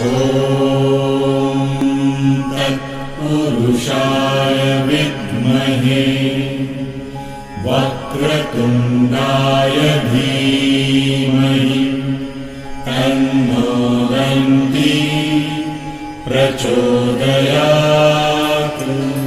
तत्पुरुषाय विद्महे वक्रतुण्डाय धीमहि तन्नो दन्ती प्रचोदयात्।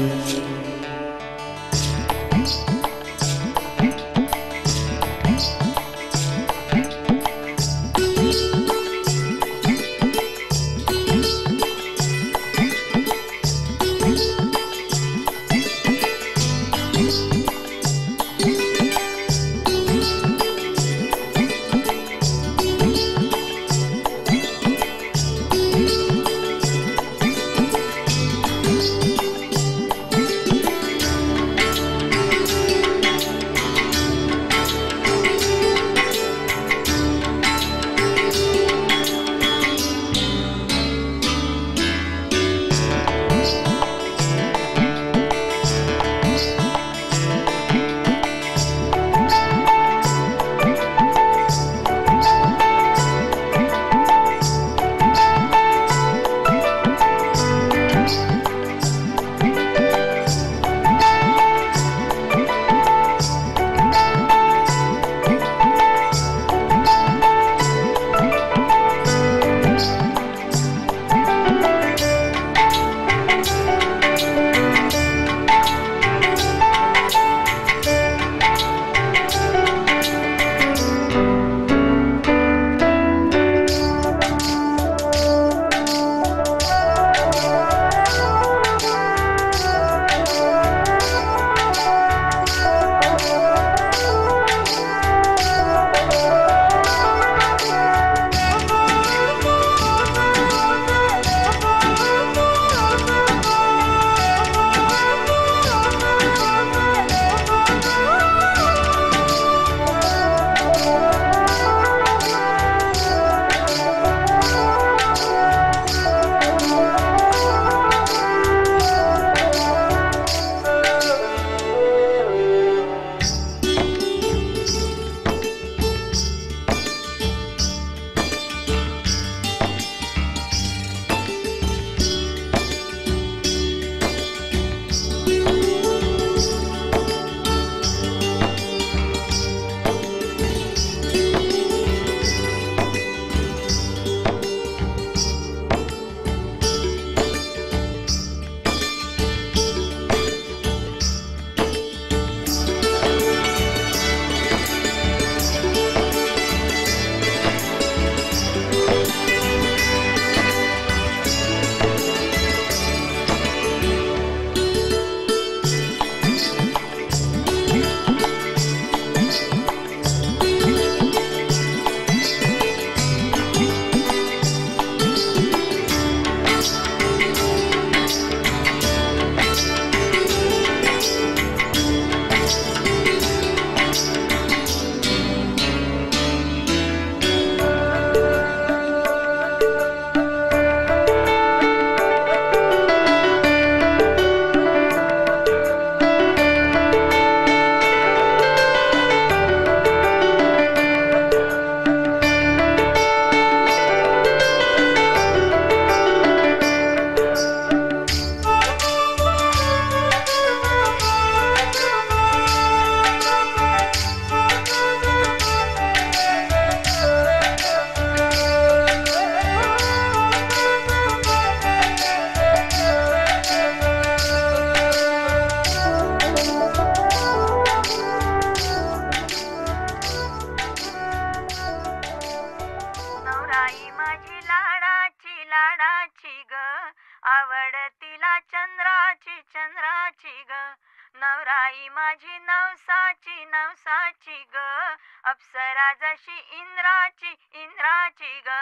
नवराई माझी नवसाची नवसाची ग, अप्सरा जशी इंद्राची इंद्राची ग.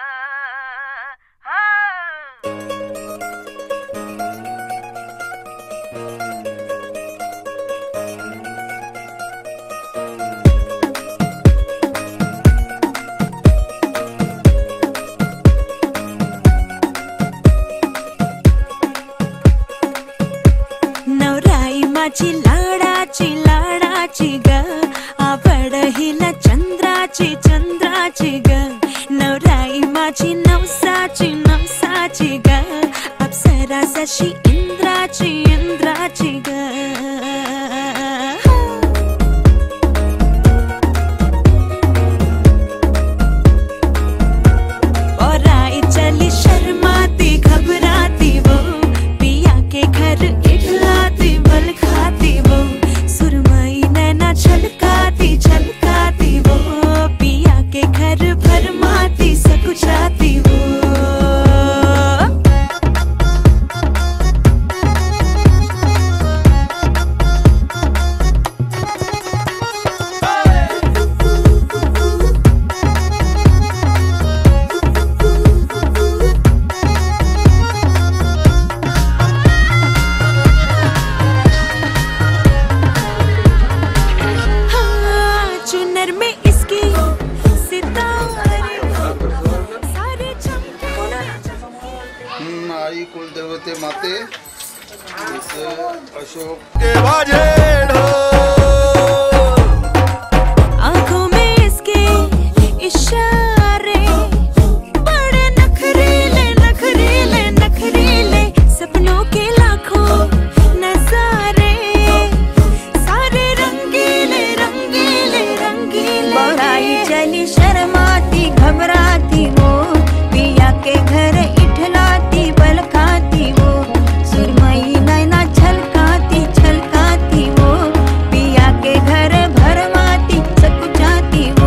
नवराई माझी लाडाची लाडाची ग, आवड हिला चंद्राची चंद्राची ग. नवराई माझी नवसाची नवसाची इंद्राची ग अप्सरा जशी इंद्राची इंद्राची ग और आई चली शर्माती घबराती वो पिया के घर इठलाती बल खाती वो सुरमई नैना छलकाती छलकाती वो पिया के घर भरमाती सकुचाती वो कुलदेवते माते अशोक के बाजे आंखों में इसके इशारे बड़े नखरीले नखरीले नखरीले सपनों के लाखों नजारे सारे रंगीले रंगीले रंगीले बड़ाई चली शर्माती घबराती वो पिया के घर इठलाती बल खाती वो सुरमई नैना छलकाती छलकाती वो पिया के घर भरमाती सकुचाती वो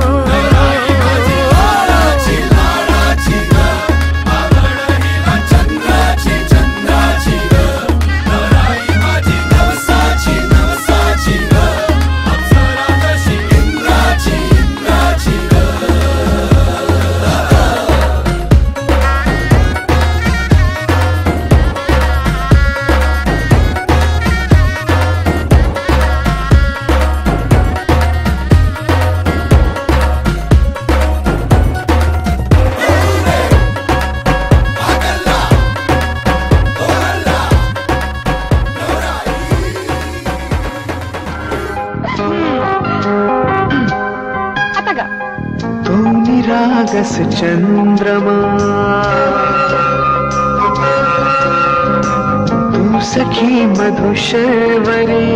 तू निरागस चंद्रमा तू सखी मधुशेवरी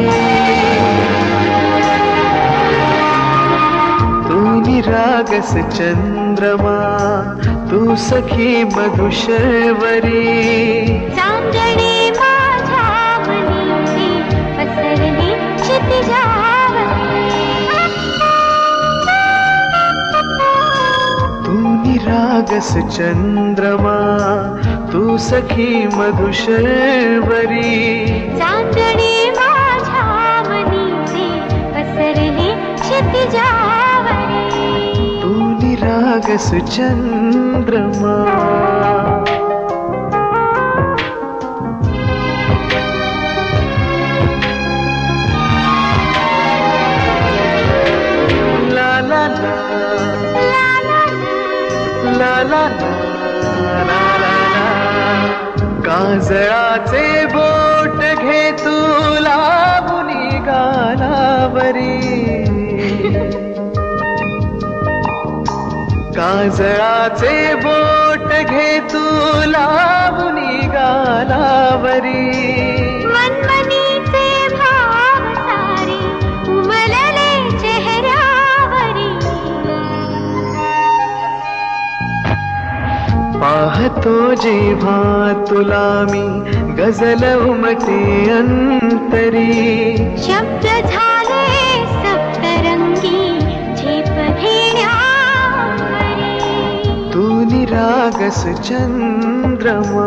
तू निरागस चंद्रमा तू सखी मधुशेवरी चांदणे माझ्या मनीची पसरली क्षितिजावरी तू निरागस चंद्रमा तू सखी मधुशेवरी चांदणे माझ्या मनीची पसरली क्षितिजावरी तू निरागस चंद्रमा ला ला ला ला ला ला ला ला काजळाचे बोट घे तुला मुनी गालावरी काजळाचे बोट घे तुला मुनी गालावरी मनमनीचे भाव सारे उमलले चेहऱ्यावरी पाहतो जेव्हा तुला मी गजल उमटे अंतरी शब्द झाले सप्तरंगी झेप घेण्यावरी तू निरागस चंद्रमा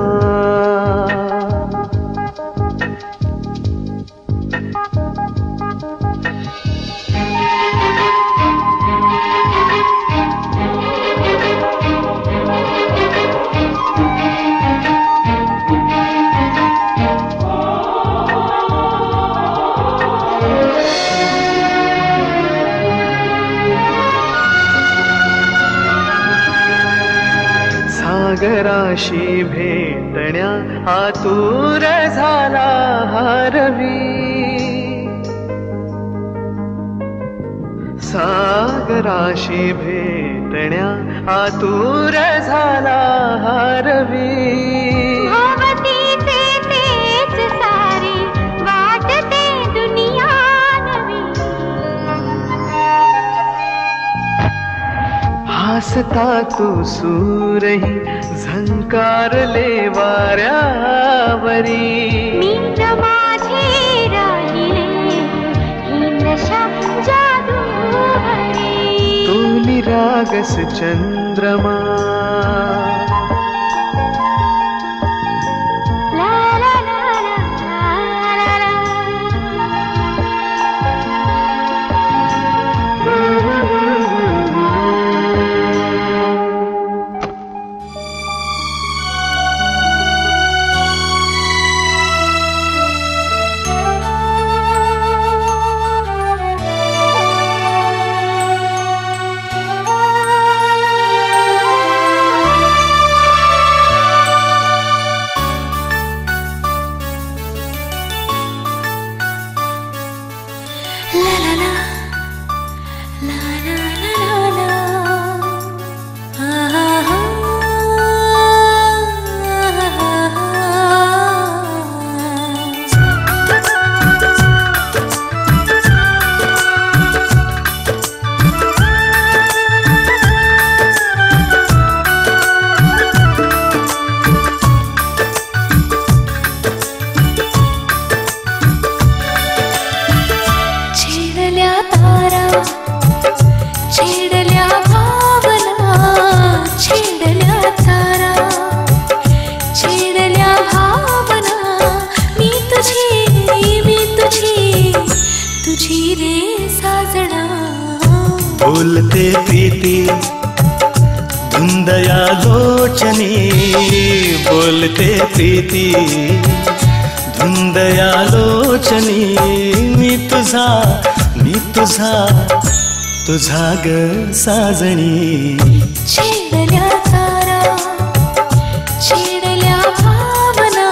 सागराशी भेटण्या आतुर झाला हारवी सागराशी भेटण्या आतुर झाला हरवी. भोवतीचे तेच सारे वाटते दुनिया नवी. हसता तू सूरही झंकारले वाऱ्यावरी. मीच माझे राहिले ही नशा जादूवरी. तोली रागस चंद्रमा. ला ला ला ला ला ला. बोलते प्रीती धुंदया लोचनी. बोलते प्रीती धुंदया लोचनी. मी तुझा तुझा ग साजणी. छेडल्या तारा छेडल्या भावना.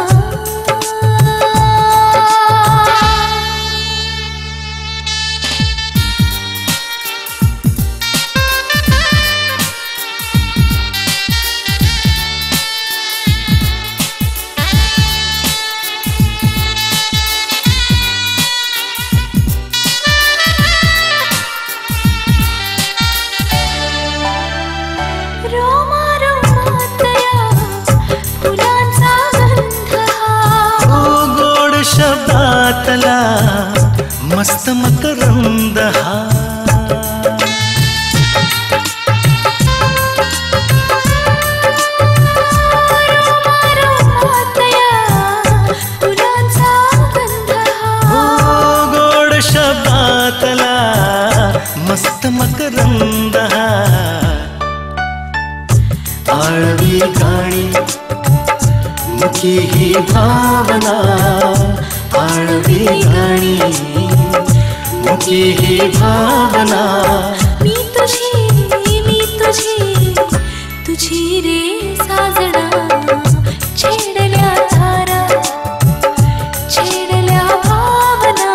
शब्दातला मस्त मकरंद हा. गोड शब्दातला मस्त मकरंद हा. आळवी गाणी मुखी ही भावना. आळवी गाणी मुखी ही भावना. मी तुझी तुझी रे साजना. छेडल्या तारा छेडल्या भावना.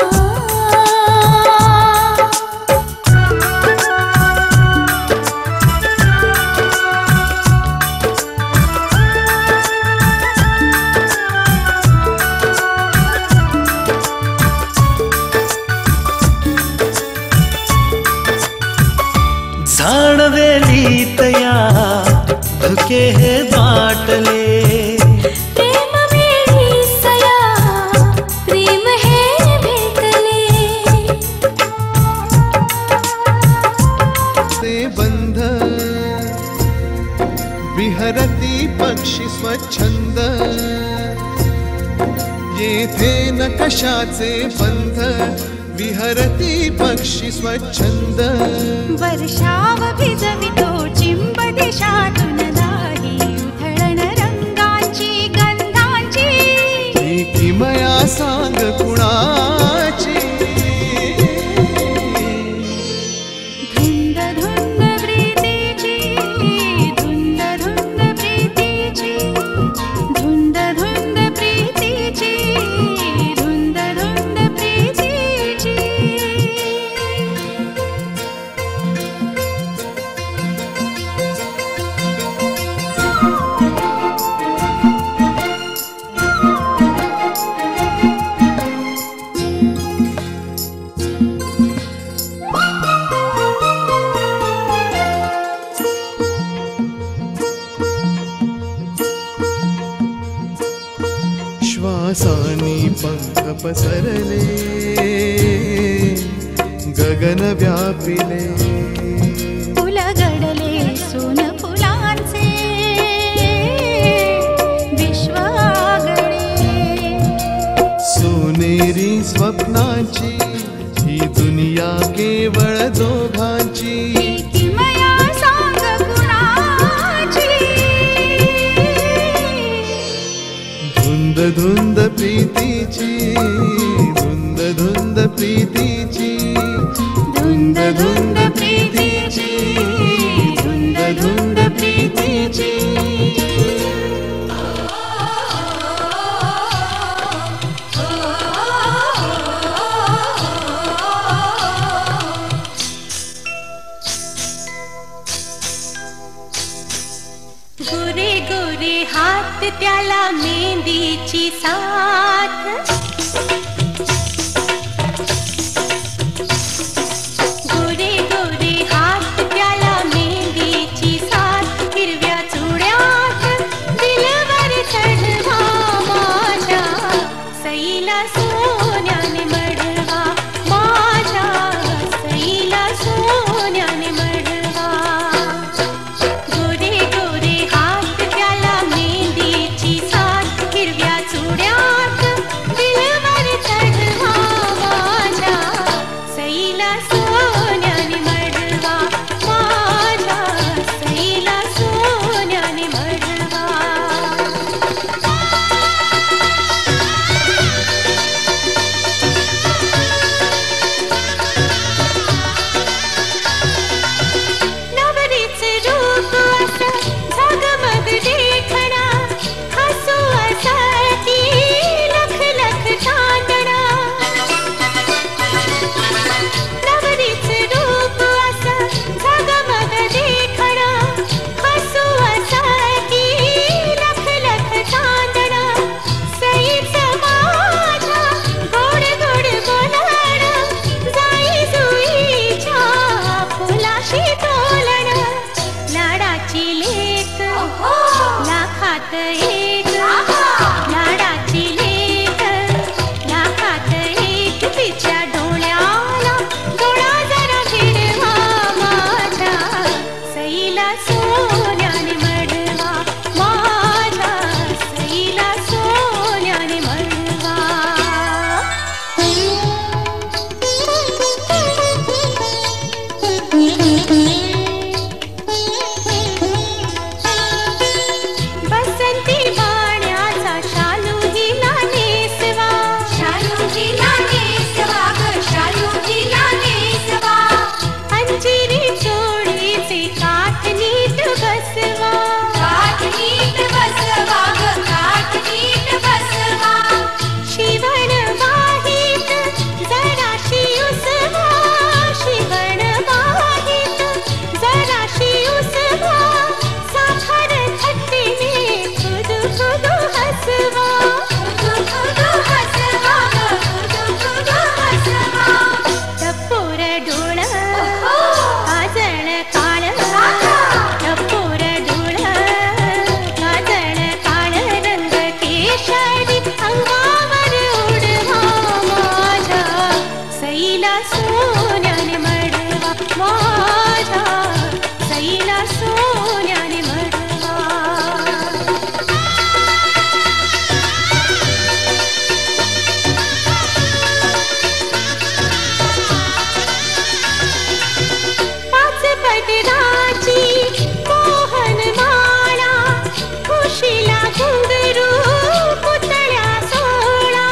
झाडवेलीतया धुके हे बाटले. प्रेम वेळी सया प्रेम हे भेटले. ते बंध विहरती पक्षी स्वच्छंद. येथे न कशाचे बंध विहरती पक्षी स्वच्छंद. वर्षाव भिजवितो चिंब दिशातून दाही. उधळण रंगाची गंधाची. ही किमया सांग कुणाची. धुंद धुंद प्रीतीची. धुंद धुंद प्रीतीची. धुंद धुंद प्रीतीची. धुंद धुंद प्रीतीची. हंसानी पंख पसरले गगन व्यापिले उलगडले सोन फुलांचे विश्वागडे सोनेरी स्वप्नाची ही दुनिया केवळ दोघांची किमया सांग कुणाची धुंद धुंद प्रीतीची धुंद धुंद प्रीतीची धुंद धुंद प्रीतीची धुंद धुंद प्रीतीची गोरे गोरे हात त्याला मेहंदीची साथ गोरे गोरे हात त्याला मेहंदीची साथ हिरव्या चुड्यात दिलवर चढवा माझ्या सईला सोन्याने मडवा माझ्या सईला सोन्याने मडवा गोरे गोरे हात त्याला मेहंदीची साथ हिरव्या चुड्यात दिलवर चढवा माझ्या सईला सोन्याने मडवा माझ्या सईला सोन्याने मडवा नवरीचे रूप असं झगमग देखणा हसू असती लख लख चांदणा नवरीचे रूप असं झगमग देखणा हसू असती लख लख चांदणा सईचं माझ्या गोड गोड बोलणं जाई जुईच्या फुलाशी तोलणं लाडाची लेक लाखात एक लाडाची लेक लाखात एक तिच्या डोळ्याला डोळा जरा भिडवा माझ्या सईला सोन्याने मडवा माझ्या सईला सोन्याने मडवा बसंती बाण्याचा शालू हिला नेसवा शालू हिला नेसवा ग शालू हिला नेसवा अंजिरी चोळीचे काठ नीट बसवा काठ नीट बसवा ग काठ नीट बसवा शिवण वाहित जराशी उसवा शिवण वाहित जराशी उसवा साखर थट्टीने खुद खुद हसवा खुद खुद हसवा खुद खुद हसवा टपोर डोळ काजळ काळ टपोर डोळ काजळ काळ रंग केशरी अंगावर उडवा माझ्या सईला सोन्याने मडवा माझ्या सईला सोन्याने मडवा पाच पदराची मोहन माळा खुशीला घुंगरू पुतळ्या सोळा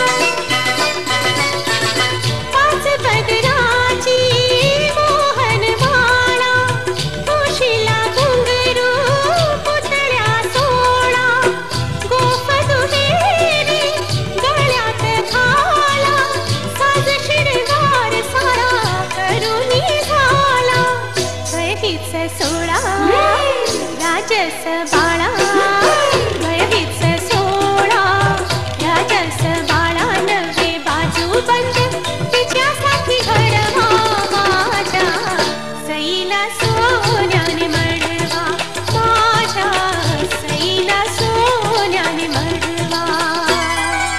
पाच पदराची मोहन माळा खुशीला घुंगरू पुतळ्या सोळा गोफ दुहेरी गळ्यात घाला साज शिरगार सारा करून झाला वयहीच सोळा राजस बाळा वयहीच सोळा राजस बाळा नवे बाजू बंद तिच्यासाठी घडवा माझ्या सईला सोन्याने मडवा माझ्या सईला सोन्याने मडवा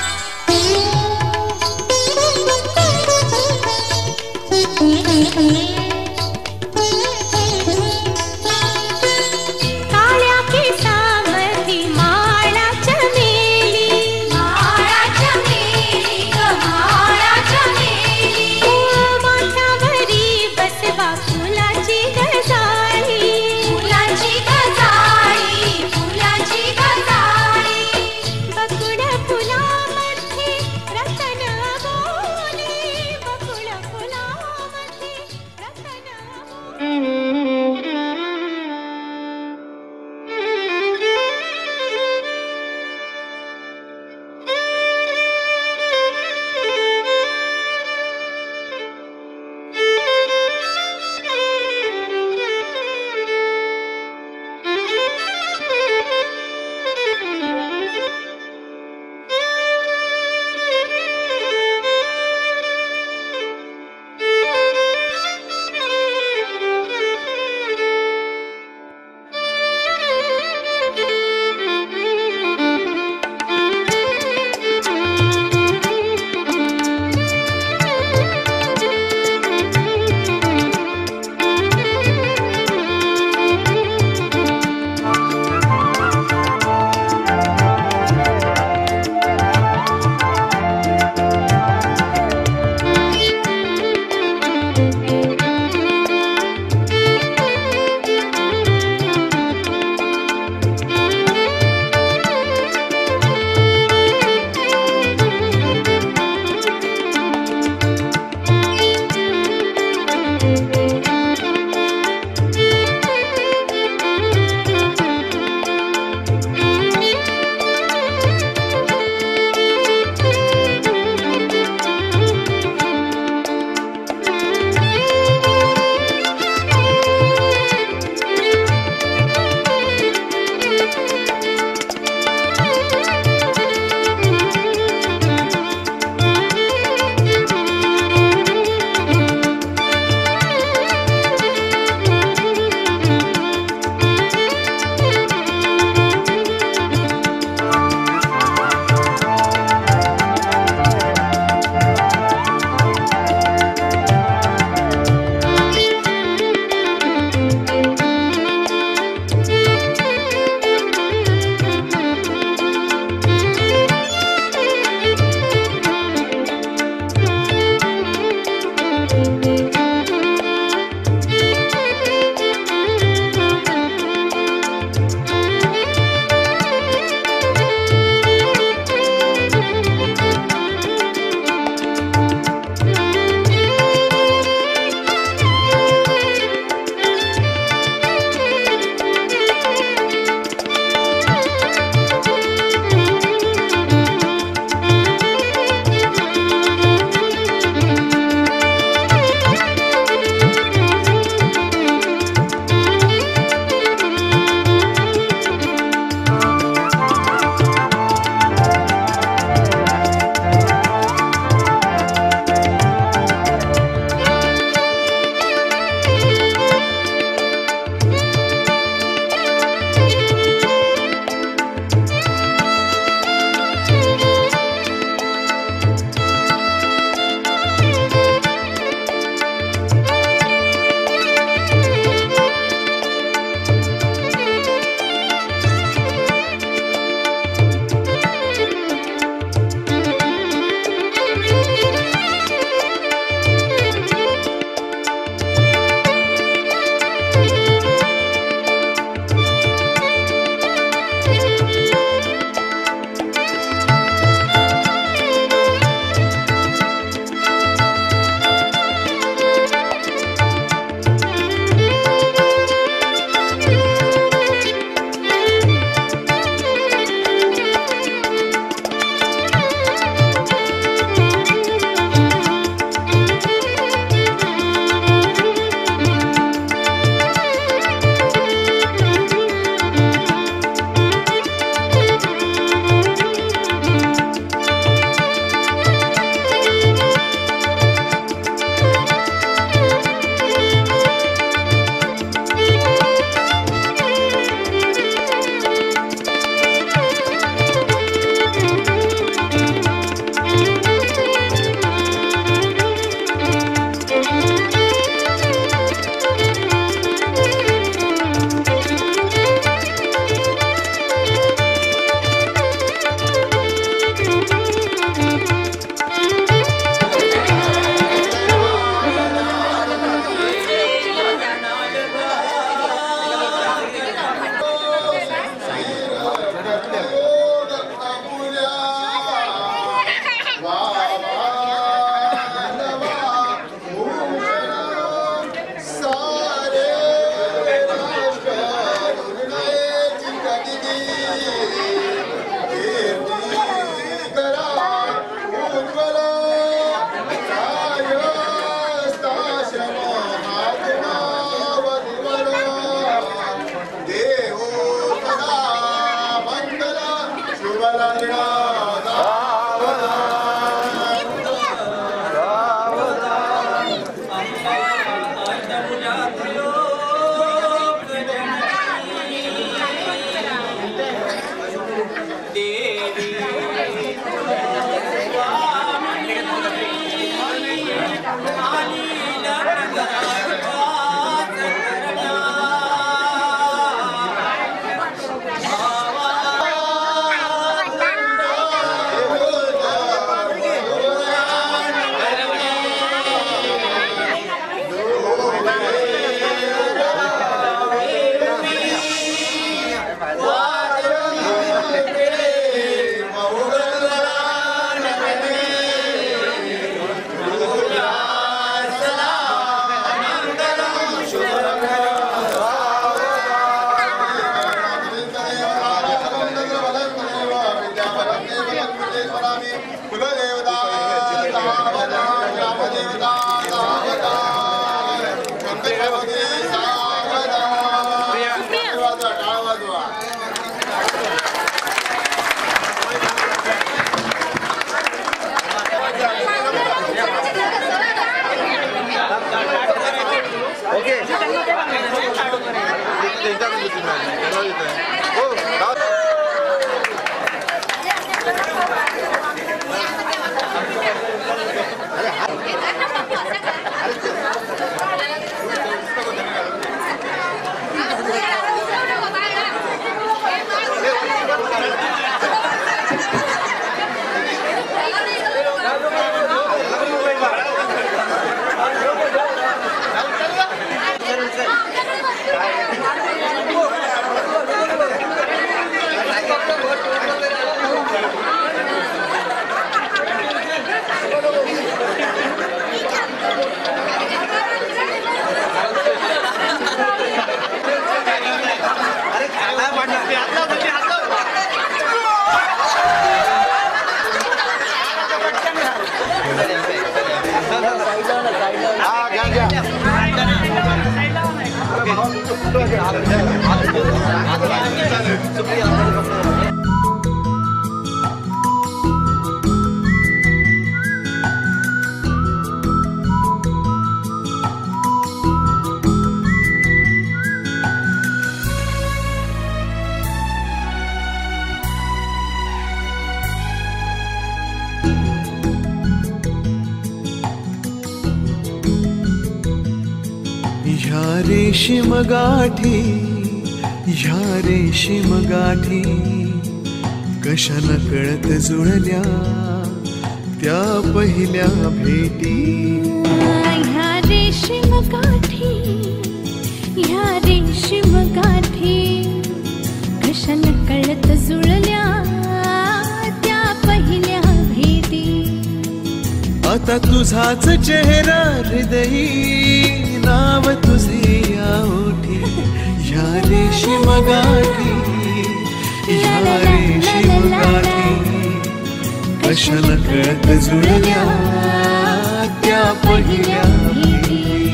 ह्या रेशीम गाठी, ह्या रेशीम गाठी कशाला कळत जुळल्या त्या पहिल्या भेटी. ह्या रेशीम गाठी, ह्या रेशीम गाठी कशाला कळत जुळल्या त्या पहिल्या भेटी. आता तुझाच चेहरा हृदयी, नाव तुझे या ओठी. ह्या रेशीम गाठी, ह्या रेशीम गाठी कशाला कळत जुळल्या त्या पहिल्या भेटी.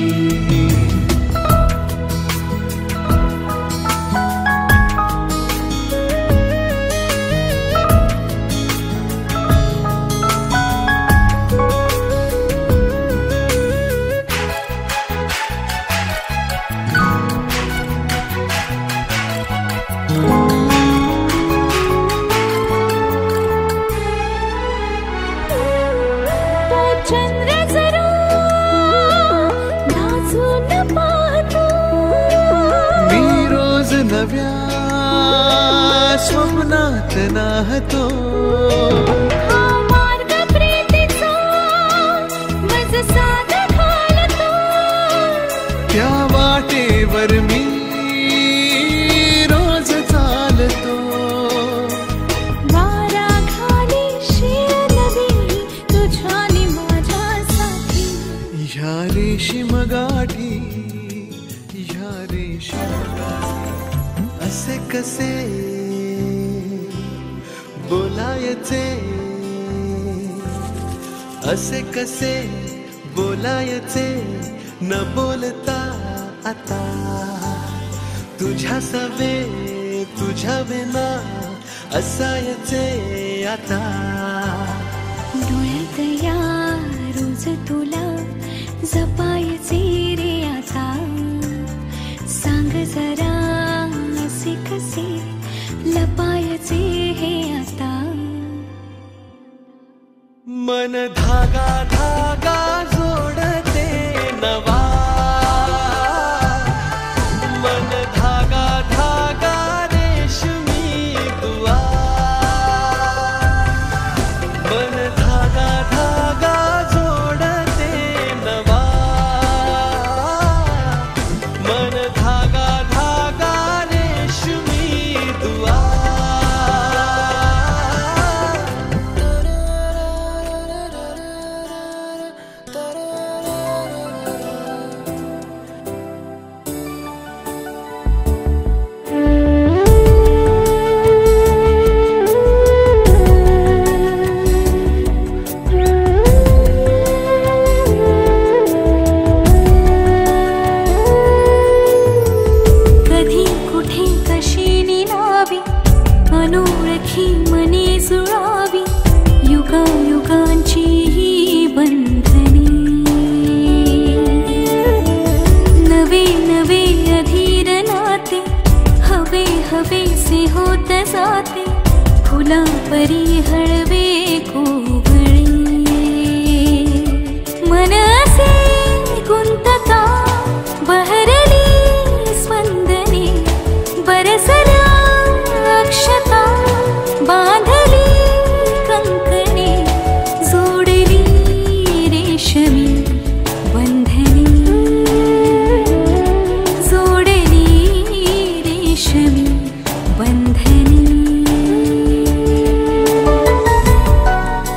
नव्या स्वप्नात नाहतो. हा मार्ग प्रीतीचा मज साध घालतो. त्या वाटेवर मी रोज चालतो. वारा खाली शिरवी तुझ्याने माझ्यासाठी. ह्या रेशीम गाठी, ह्या रेशीम गाठी असे कसे बोलायचे, असे कसे बोलायचे न बोलता आता. तुझ्या सवे तुझ्या विना असायचे आता. डोळ्यात या रोज तुला जपायचे रे आता. सांग जरा असे कसे लपायचे हे आता. मन धागा धागा जोडते नवा. मन धागा धागा रेशमी दुआ. मन धागा धागा जोडते नवा. मन धागा धागा रेशमी दुआ. अनोळखी मने जुळावी युगायुगांची ही बंधने. नवे नवे अधीर नाते हवे हवेसे होत जाते. फुला परी हळवे कोवळे मन असे गुंतता. बहरली स्पंदने बरसला अक्षता. बांधली कंकणे जोडली रेशमी बंधनी. जोडली रेशमी बंधनी.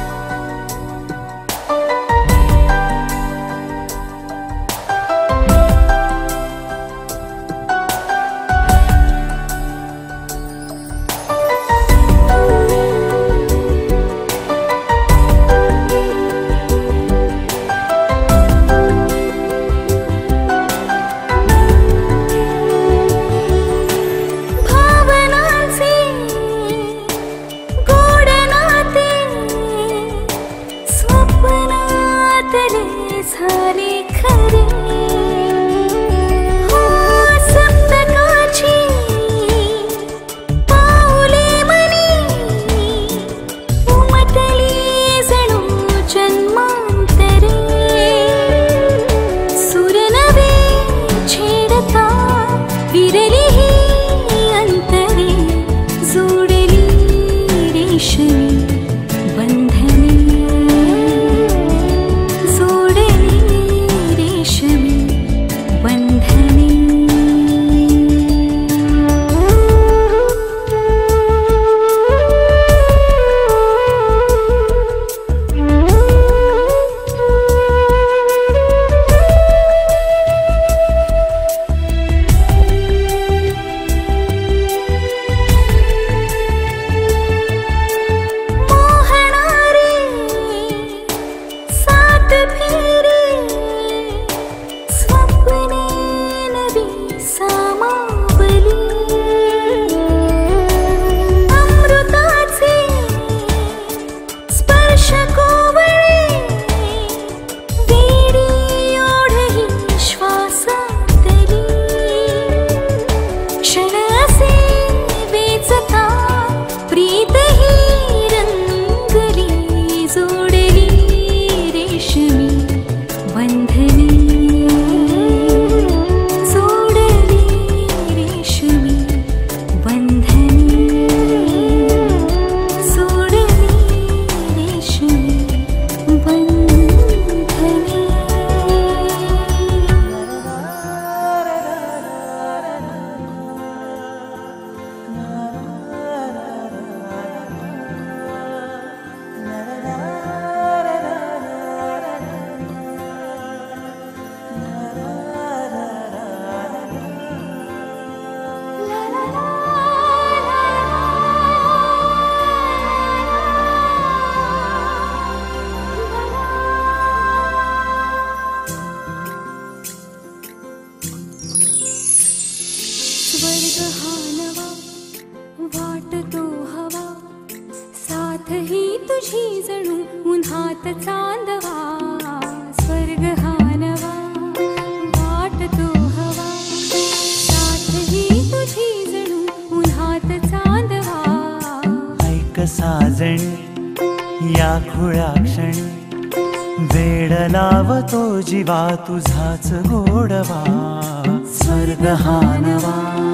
स्वर्ग हा नवा वाटतो हवा, साथ ही तुझी जणू उन्हात चांदवा. स्वर्ग हा नवा वाटतो हवा, साथ ही तुझी जणू उन्हात चांदवा. ऐक साजणी या खुळ्या क्षणी, वेड लावतो जीवा तुझाच गोडवा. स्वर्ग हा नवा.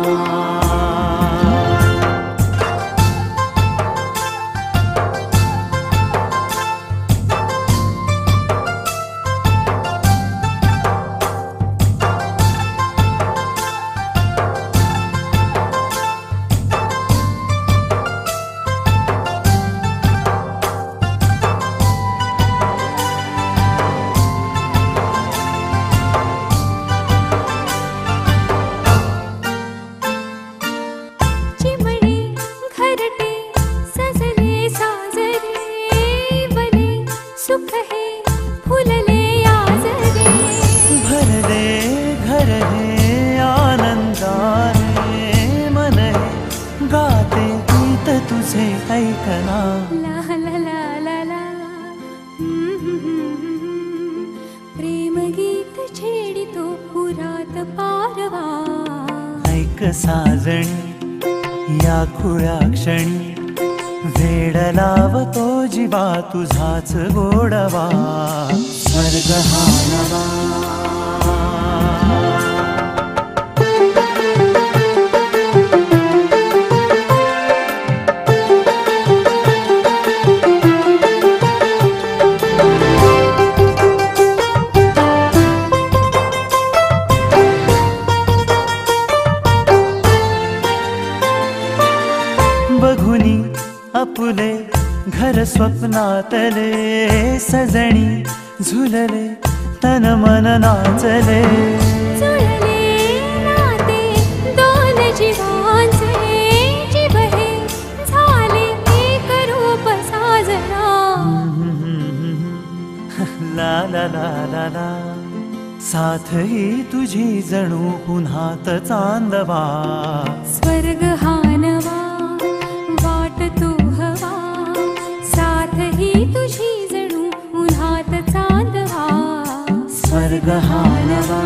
साजणी या खुळ्या क्षणी, वेड लावतो जीवा तुझाच गोडवा. स्वर्ग हा नवा. आपुले घर स्वप्नातले, सजणी झुलले तन मन नाचले. जुळले नाते दोन जीवांचे, जीव हे झाले एक रूप साजना. ला ला ला ला ला. साथ ही तुझी जणू पुन्हात चांदवा. स्वर्ग हा नवा वाटतो हवा, साथ ही तुझी जणू उन्हात चांदवा. स्वर्ग हा नवा.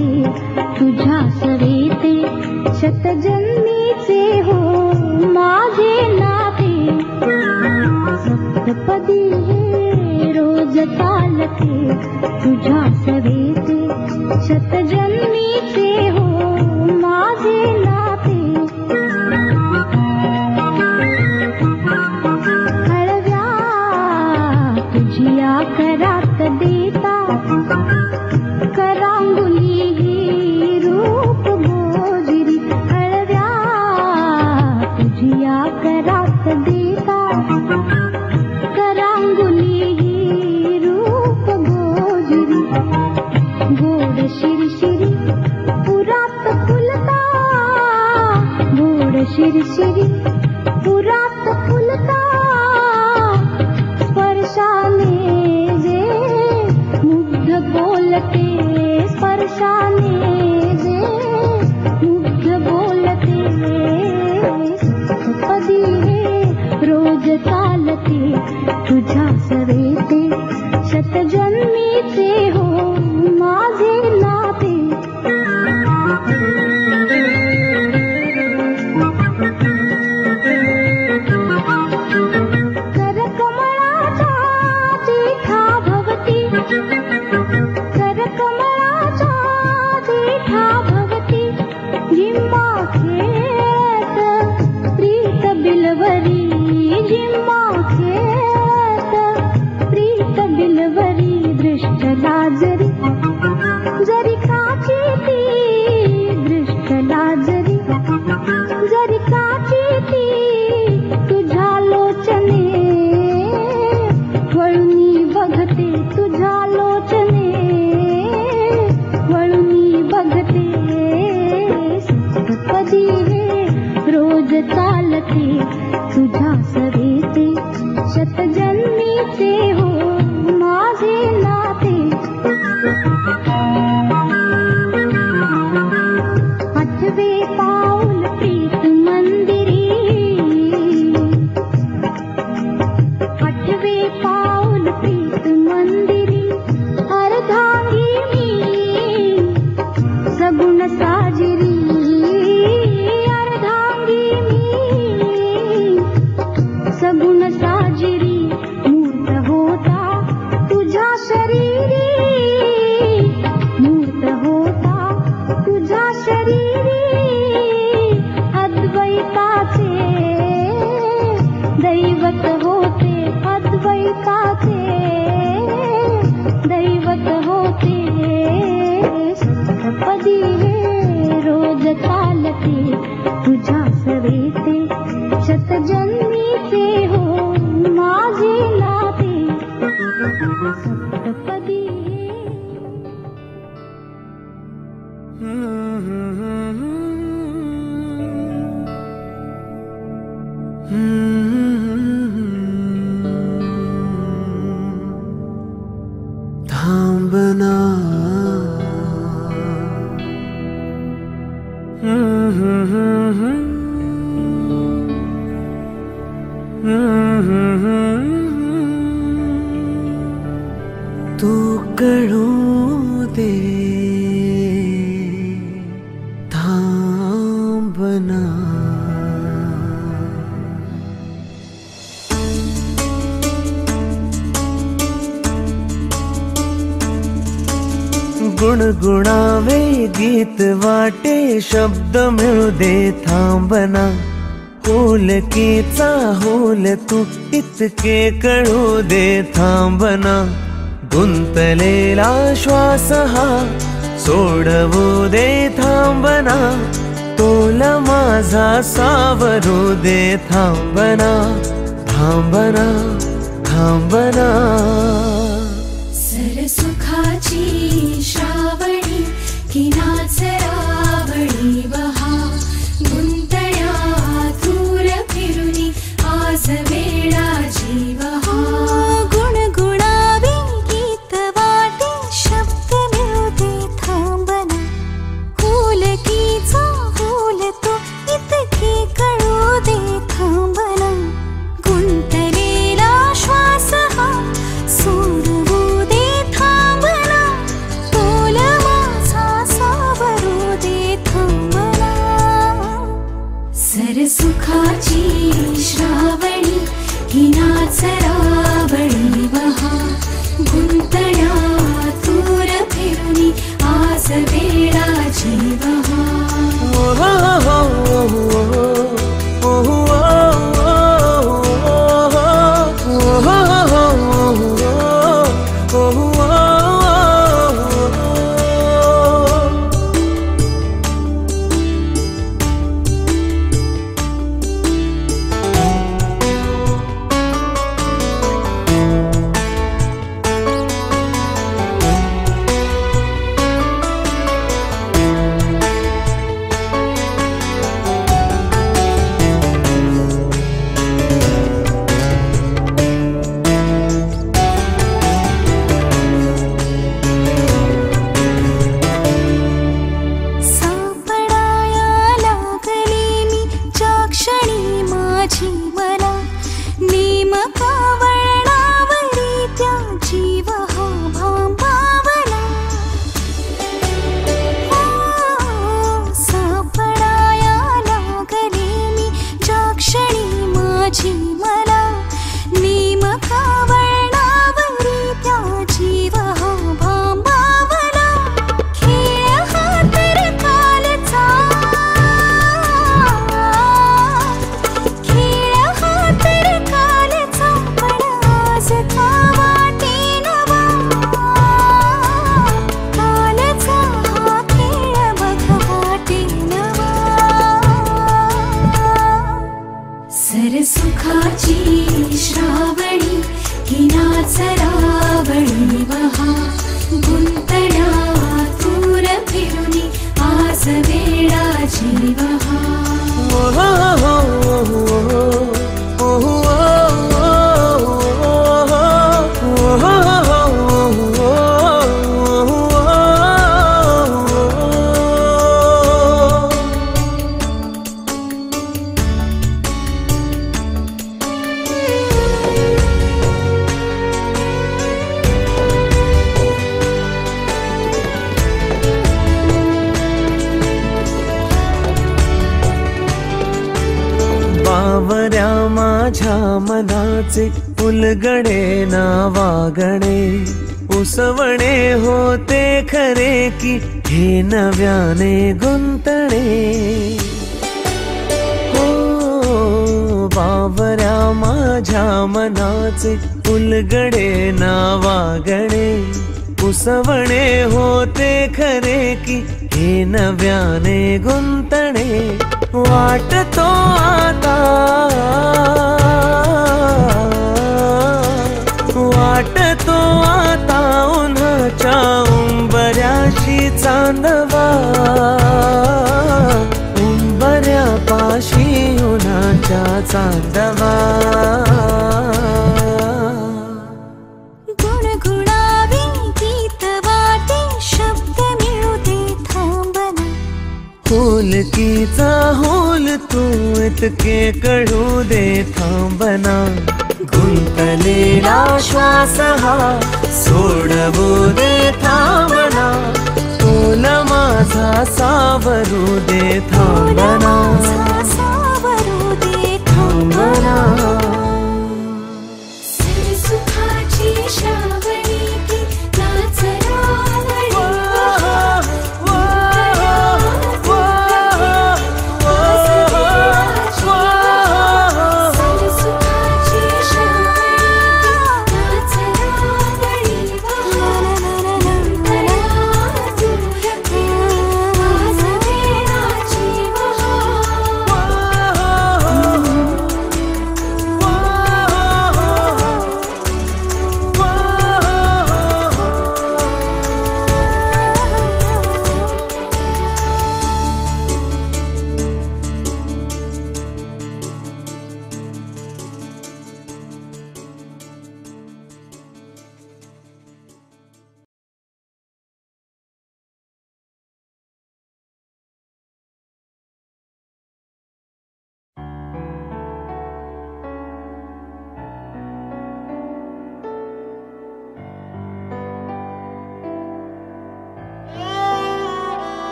तुझ्या सवेते शतजन्मीचे हो माझे नाते सप्तपदी हे रोज चालते तुझ्या सवेते शतजन्मीचे हो माझे नाते हळव्या तुझिया करात देता करांगुली ही रूप गोजिरी हळव्या तुझिया करात देता करांगुली ही रूप गोजिरी गोड शिरशिरी पुरात फुलता गोड शिरशिरी पुरात फुलता स्पर्शाने जे मुग्ध बोलते स्पर्शाने जे मुग्ध बोलते पदी हे रोज चालते तुझ्या सवेते शतजन्मीचे हो माझे नाते करकमळाच्या देठा भवती करकमळाच्या देठा भवती जिम्मा खेत प्रीत बिलवरी जिम्मा खेत प्रीत बिलवरी दृष्ट लाजरी जरी काची ती दृष्ट लाजरी जरी काची ती तुझ्या लोचने वळुनी बघते तुझ्या लोचने वळुनी बघते पदी हे रोज चालते तुझ्या सवेते शतजन्मीचे हो माझे नाते आठवे पाऊल प्रीत मंदिरी आठवे पाऊल प्रीत मंदिरी अर्धांगी मी सगुण साजिरी अर्धांगी मी सगुण साजिरी मूर्त होता तुझ्या शरीरी मूर्त होता तुझ्या शरीरी अद्वैताचे दैवत होते अद्वैताचे दैवत होते सप्तपदी हे रोज चालते तुझ्या सवेते शतजन्मीचे हो माझे नाते सप्तपदी थांबना तू कळू दे थांबना गुणगुणावे गीत वाटे शब्द मिळू दे थांबना होलकीचा होल तू इतके कळू दे थांबना गुंतलेला श्वास हा सोडवू दे थांबना तोल माझा सावरू दे थांबना थांबना थांबना सरसुखाची श्रावणी की नाचरावणी बहा गुंतया दूर फिरुनी आज वेळा जीवहा गुणगुणावे गीत वाटे शब्द मिळू दे थांबना होलकीचा होल तो इतके कळू दे थांबना गुंतलेला श्वास हा सोडवू दे थांबना तोल माझा सरसुखाची श्रावणी ही नाचरावणी वहा गुंतण्या तूर फिरुनी आज वेळाची वहा मनाचे उलगडे नावागणे उसवणे होते खरे की हे नव्याने गुंतणे हो बावऱ्या माझ्या मनाचे उलगडे नावागणे उसवणे होते खरे की हे नव्याने गुंतणे वाटतो आता वाटतो आता उन्हाच्या उंबऱ्याशी चांदवा उंबऱ्यापाशी उन्हाच्या चांदवा गुणगुणावी गीत वाटे शब्द मिळू दे थांबना होलकीचा होल तू इतके कळू दे थांबना गुंतलेला श्वास हा सोडवू दे थांबना तोल माझा सावरू दे थांबना सावरू दे थांबना सरसुखाची श्रावणी की नाचरावणी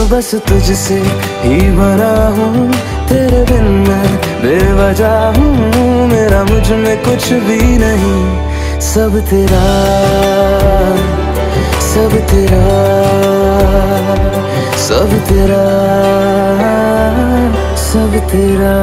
बस तुझसे ही भरा हूँ, तेरे बिन मैं बेवजह हूँ। मेरा मुझ में कुछ भी नहीं, सब तेरा, सब तेरा, सब तेरा, सब तेरा।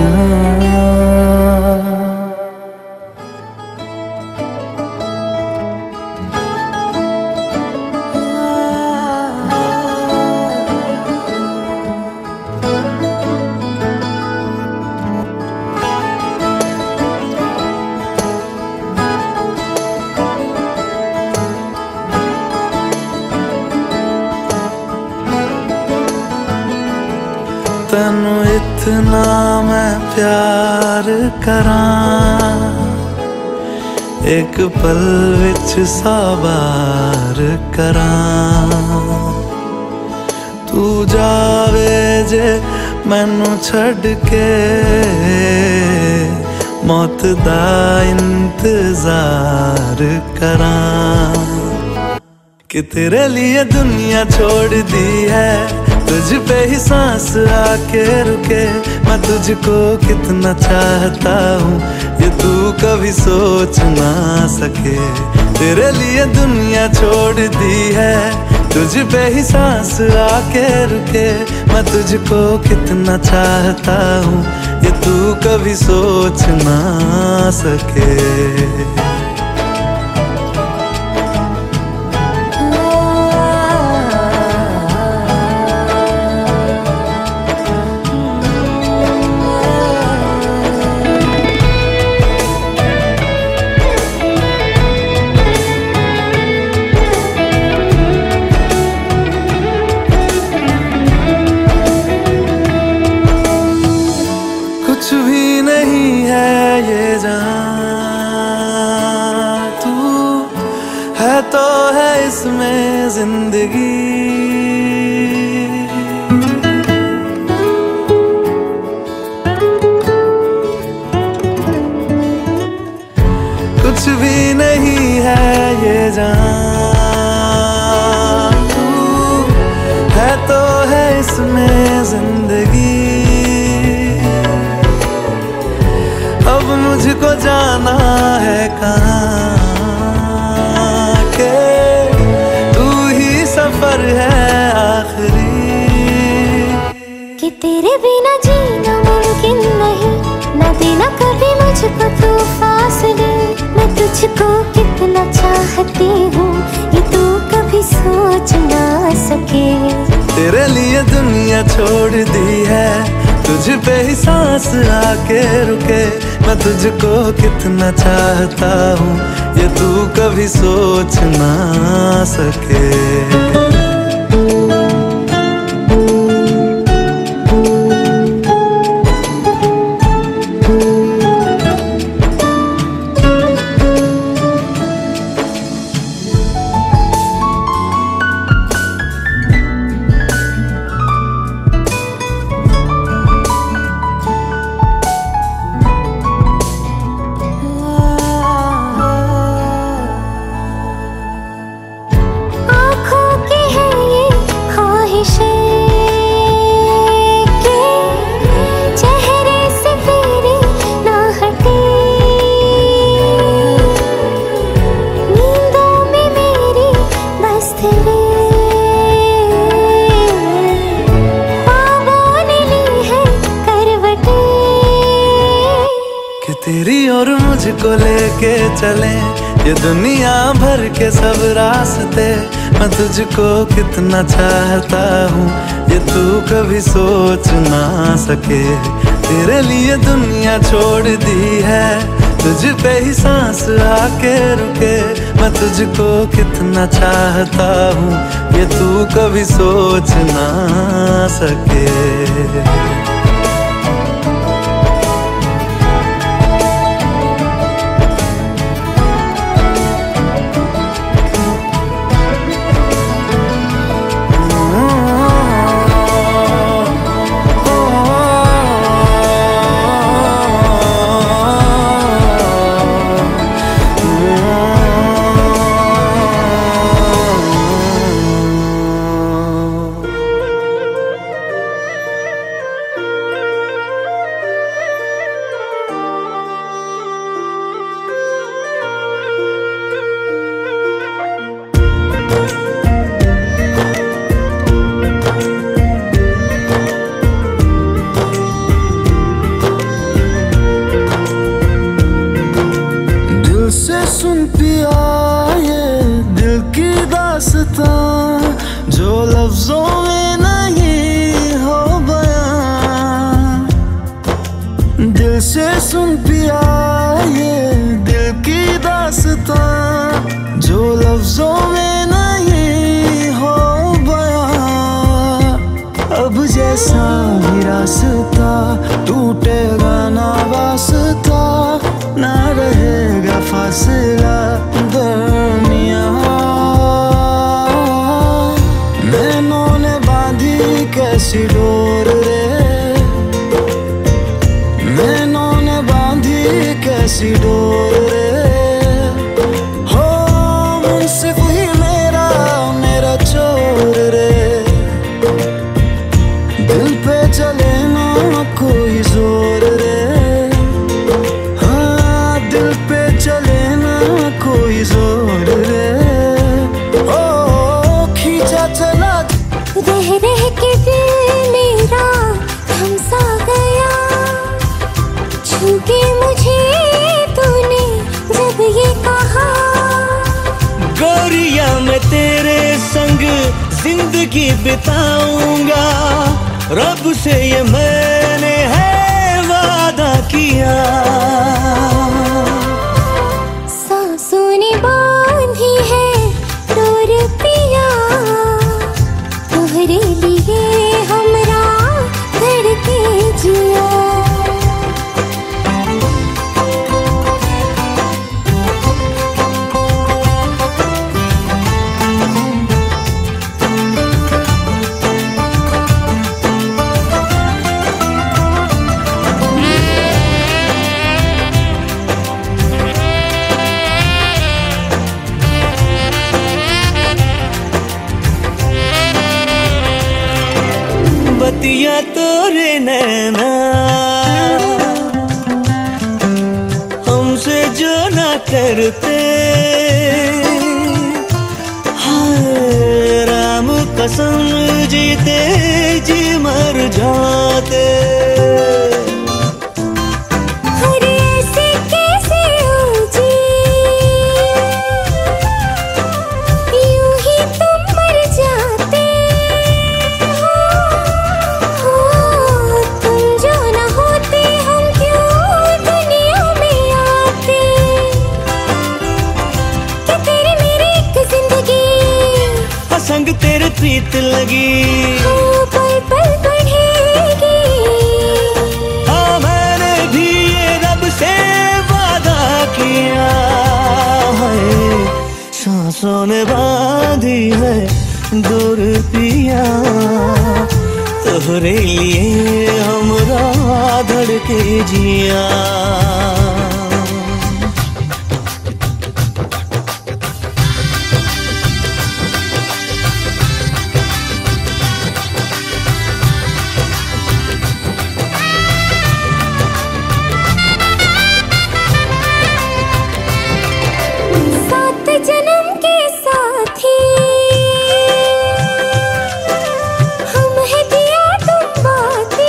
तैनू इतना मैं प्यार करां, एक पल विच साबार करां। तू जावे जे मैनू छड़ के, मौत दा इंतजार करां। कि तेरे लिए दुनिया छोड़ दी है, तुझ पे ही सांस आके रुके। मैं तुझको कितना चाहता हूँ, ये तू कभी सोच ना सके। तेरे लिए दुनिया छोड़ दी है, तुझ पे ही सांस आके रुके। मैं तुझको कितना चाहता हूँ, ये तू कभी सोच ना सके। कुछ भी नहीं है ये जान, तू है तो है इसमें जिंदगी। कुछ भी नहीं है ये जान, तू है तो है इसमें जिंदगी। अब मुझको जाना है कहाँ के, तू ही सफर है आखिरी। कि तेरे बिना जीना मुमकिन नहीं, ना देना कभी मुझको तू फासले। मैं तुझको कितना चाहती हूँ, ये तू कभी सोच ना सके। तेरे लिए दुनिया छोड़ दी है, तुझ पे ही सांस आके रुके। मैं तुझको कितना चाहता हूँ, ये तू कभी सोच ना सके। तेरी और मुझको लेके चले ये दुनिया भर के सब रास्ते। मैं तुझको कितना चाहता हूँ, ये तू कभी सोच ना सके। तेरे लिए दुनिया छोड़ दी है, तुझ पे ही सांस आके रुके। मैं तुझको कितना चाहता हूँ, ये तू कभी सोच ना सके। लफ्जों में नहीं हो बयां। दिल से सुन पिया ये दिल की दास्तां, जो लफ्जों में नहीं हो बयां। अब जैसा भी रास्ता टूटेगा ना वास्ता, ना रहेगा फासला दरमियां। नैनों ने बांधी कैसी डोर रे, नैनों ने बांधी कैसी डोर रे। हो मुंसिफ ही मेरा मेरा चोर रे, दिल पे चले ना कोई जोर रे। हाँ दिल पे चले ना कोई जोर रे। ओ खींचा चला रह रह के दिल मेरा थम सा गया, छू के मुझे तूने जब ये कहा। गोरिया मैं तेरे संग जिंदगी बिताऊंगा, रब से ये मैंने है वादा किया। सांसों ने बांधी है डोर पिया, तोहरे लिए हमरा धड़के जिया। बतिया तोरे नैना हमसे जो ना करते, हाय राम कसम जीते जी मर जाते। अरे ऐसे कैसे हो जी, यूं ही तुम मर जाते हो। तुम जो न होते हम क्यों दुनिया में आते। कि तेरे मेरे एक जिंदगी संग तेरे प्रीत लगी, हो पल पल बढ़ेगी। हाँ मैंने भी ये रब से वादा किया है। सांसों ने बांधी है दूर पिया, तोहरे लिए हमरा धड़के जिया। सात जन्म के साथी हम है दिया तुम बाती।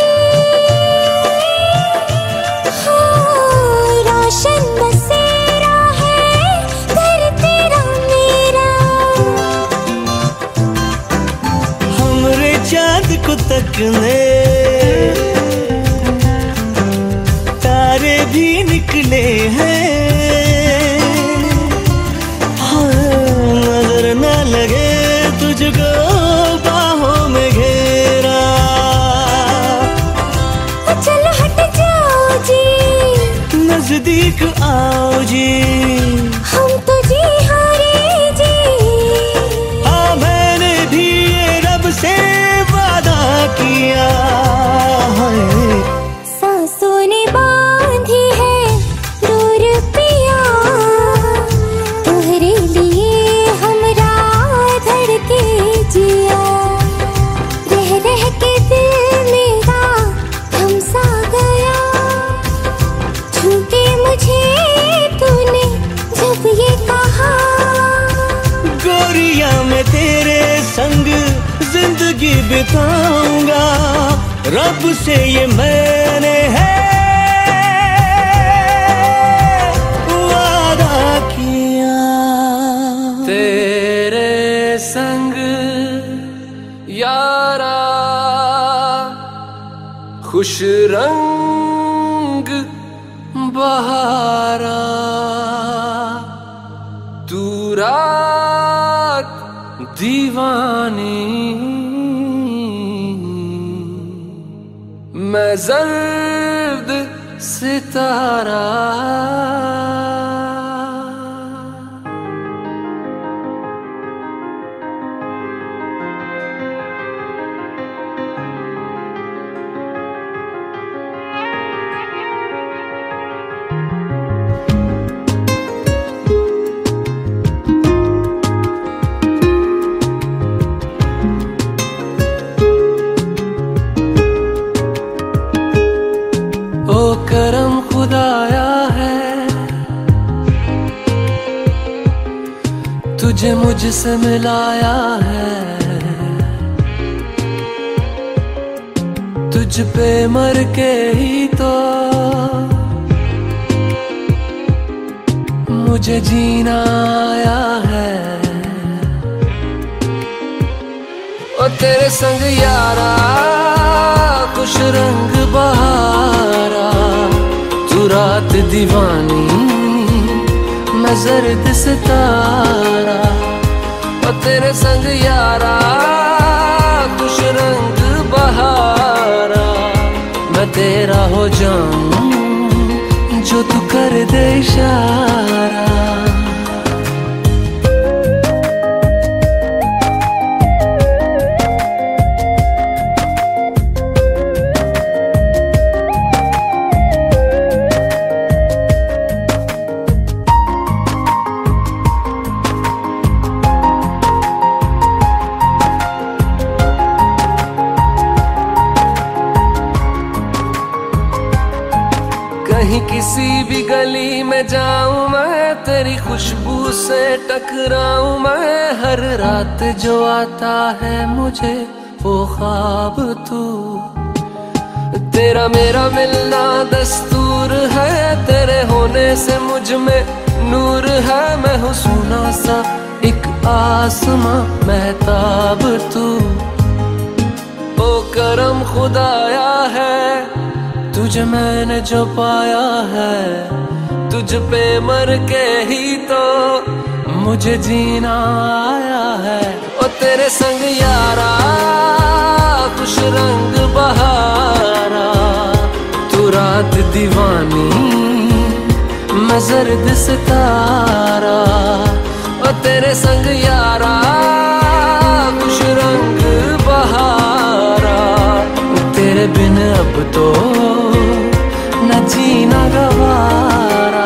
हाँ रोशन बसेरा है घर तेरा मेरा। हमरे चाँद को तकने तारे भी निकले हैं, नजर न लगे तुझको बाहों में घेरा। चलो हट जाओ जी, नजदीक आओ जी, हम तो जी हारे जी। हाँ मैंने भी ये रब से वादा किया है। सांसों ने बांधी है डोर पिया, तोहरे लिए हमरा धड़के जिया। रह रह के दिल मेरा थम सा गया, छू के मुझे तूने जब ये कहा। गोरिया मैं तेरे संग जिंदगी बिताऊंगा, रब से ये मैंने है वादा किया। तेरे संग खुश रंग बहारा, तू रात दीवानी, मैं जर्द सितारा। करम खुदाया है, तुझे मुझसे मिलाया है, तुझ पे मर के ही तो मुझे जीना आया है। और तेरे संग यारा खुश रंग बहारा, तू रात दीवानी, मैं जर्द सितारा। और तेरे संग यारा खुश रंग बहारा, मैं तेरा हो जाऊं जो तू कर दे इशारा। कहीं किसी भी गली में जाऊं मैं, तेरी खुशबू से टकराऊं मैं। हर रात जो आता है मुझे वो ख्वाब तू, तेरा मेरा मिलना दस्तूर है। तेरे होने से मुझ में नूर है, मैं हूँ सोना सा एक आसमां महताब तू। ओ करम खुदाया है, तुझे मैंने जो पाया है, तुझ पे मर के ही तो मुझे जीना आया है। ओ तेरे संग यारा खुश रंग बहारा, तू रात दीवानी, मैं जर्द सितारा। ओ तेरे संग यारा खुश रंग बहारा, तेरे बिन अब तो न जीना गवारा।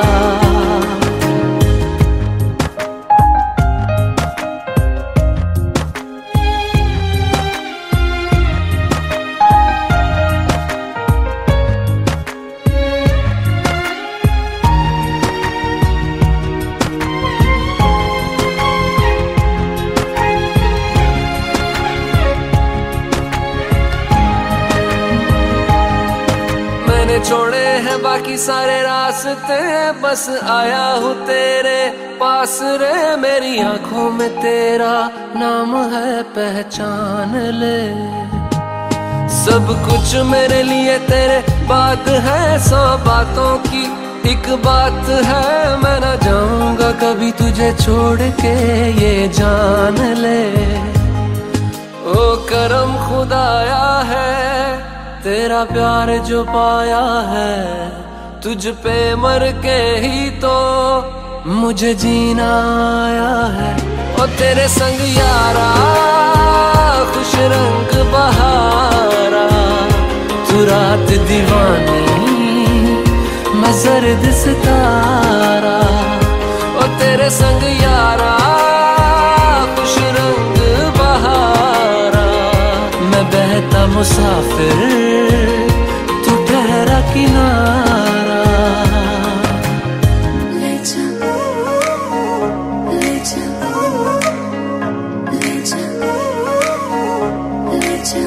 छोड़े हैं बाकी सारे रास्ते, बस आया हूँ तेरे पास रे। मेरी आंखों में तेरा नाम है, पहचान ले। सब कुछ मेरे लिए तेरे बात है, 100 बातों की एक बात है। मैं ना जाऊंगा कभी तुझे छोड़ के, ये जान ले। ओ करम खुदाया है, तेरा प्यार जो पाया है, तुझ पे मर के ही तो मुझे जीना आया है। और तेरे संग यारा खुश रंग बहारा, तू रात दीवानी, मैं जर्द सितारा। और तेरे संग यारा खुश रंग बहारा, मैं बहता मुसाफिर, तू ठहरा किनारा। ले जा, ले जा, ले जा, ले जा,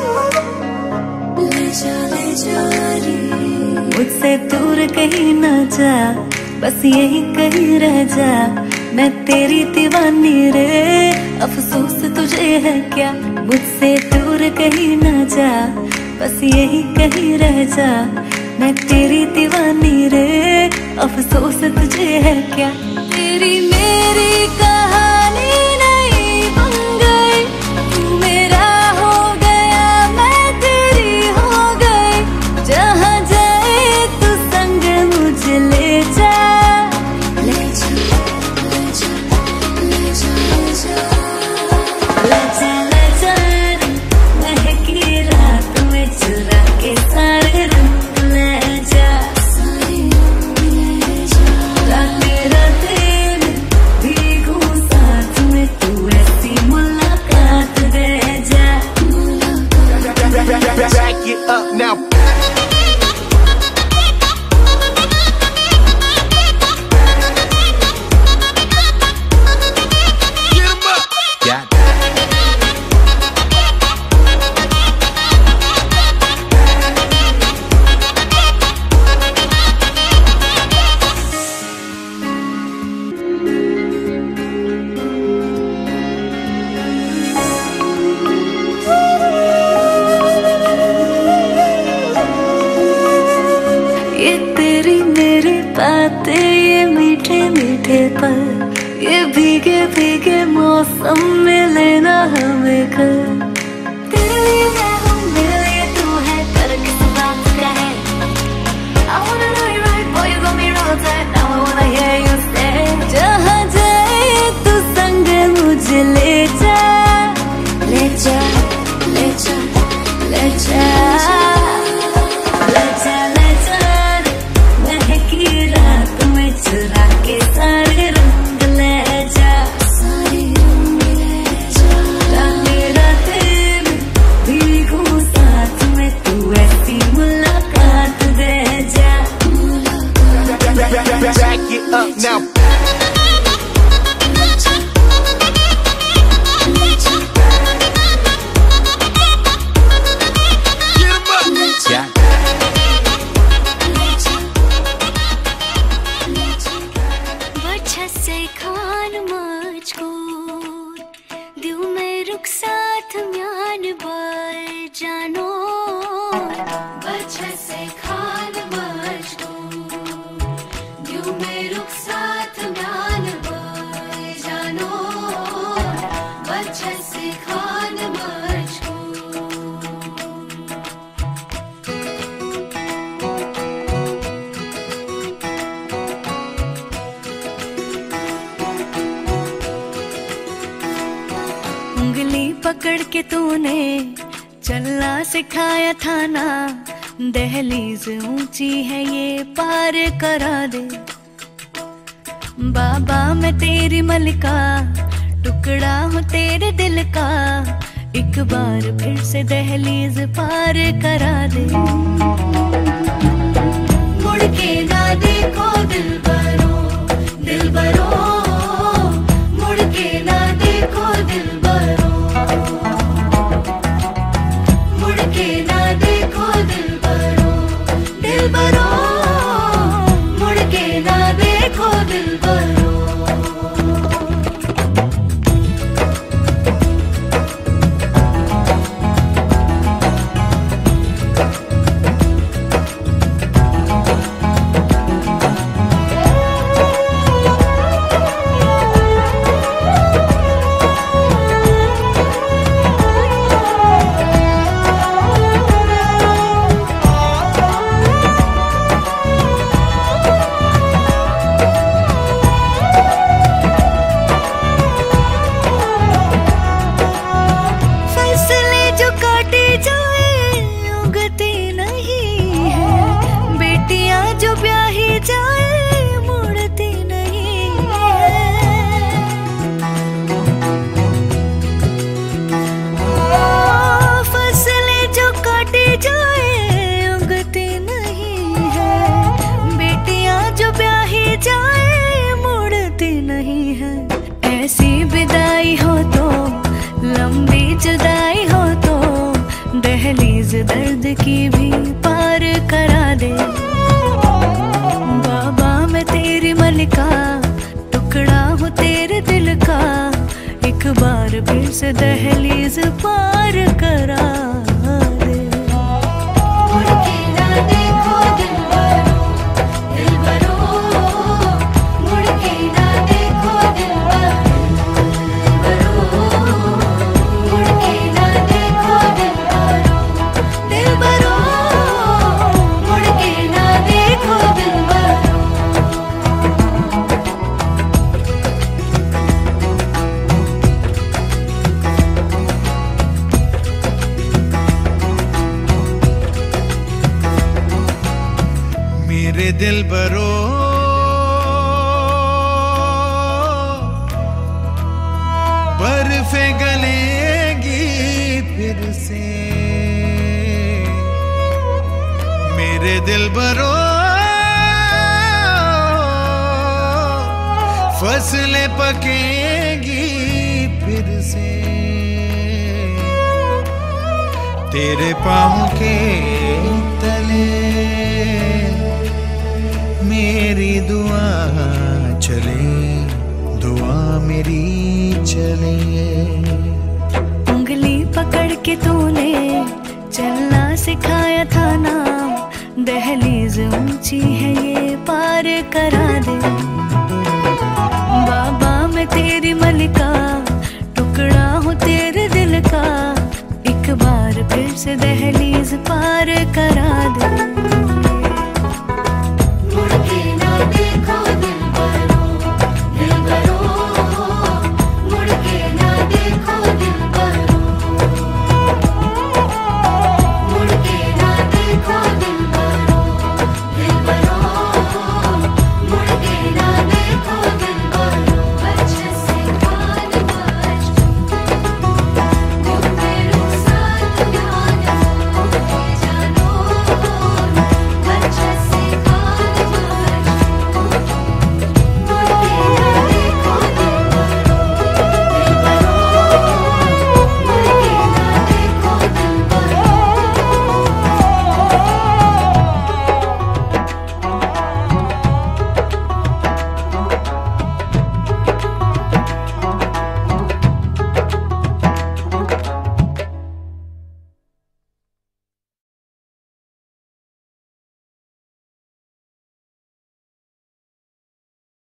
ले जा, ले जा रे। मुझसे दूर कहीं ना जा, बस यही कहीं रह जा। मैं तेरी दीवानी रे, अफसोस तुझे है क्या। मुझसे दूर कहीं ना जा, बस यही कहीं रह जा, मैं तेरी दीवानी रे, अफसोस तुझे है क्या। तेरी मेरी कहानी नहीं बन गई, तू मेरा हो गया मैं तेरी हो गई, जहाँ जाए तू संग मुझे ले जा, ले जा, ले जा, ले जा, ले जा, ले जा, ले जा, महकी रात में चुरा के सारे रंग ले जा, सारे रंग ले जा, राते राते में भीगू साथ में, तू ऐसी मुलाकात दे जा, Back it up now. Get 'em up. Got ये तेरी मेरी बातें, ये मीठे मीठे पल, ये भीगे भीगे मौसम में लेना हमें कर। तेरे लिए मैं हूँ, मेरे लिए तू है, कर किस बात का है। I wanna know you right, boy, you got me rolled tight, now I wanna hear you say, जहाँ जाए तू संग मुझे ले जा, ले जा, ले जा, ले जा, ले जा, ले जा, महकी रात में चुरा के सारे रंग ले जा, सारे रंग ले जा, राते राते में भीगू साथ में, तू ऐसी मुलाकात दे जा, back it up now. Get 'em up. Got बच्चा से खान मुझको दिल में रुक साथ म्यान बार जानो, बच्चा से खान मुझको दिल में रुक साथ म्यान बार जानो, बच्चा से खान मुझको। उंगली पकड़ के तूने चलना सिखाया था ना, दहलीज ऊंची है ये पार करा दे, बाबा मैं तेरी मलिका, टुकड़ा हूँ तेरे दिल का, एक बार फिर से दहलीज पार करा दे। मुड़ के ना देखो दिलबरो, दिलबरो, मुड़ के ना देखो दिलबरो, मुड़ के ना देखो दिलबरो, दिलबरो, मुड़ के ना देखो दिलबरो। दर्द की भी पार करा दे, बाबा मैं तेरी मलिका, टुकड़ा हूँ तेरे दिल का, एक बार फिर से दहलीज पार करा दे। देखो दिलबरो, दिलबरो, मुड़ के ना देखो दिलबरो, मुड़ के ना देखो दिलबरो, दिलबरो, मुड़ के ना देखो दिलबरो। मेरे दिलबरो, बर्फे गलेगी फिर से, मेरे दिलबरो, फसलें पकेगी फिर से, तेरे पाँव के तले मेरी दुआ चले, दुआ मेरी चले। उंगली पकड़ के तूने चलना सिखाया था ना, दहलीज ऊंची है ये पार करा दे। बाबा मैं तेरी मलिका, टुकड़ा हूँ तेरे दिल का, एक बार फिर से दहलीज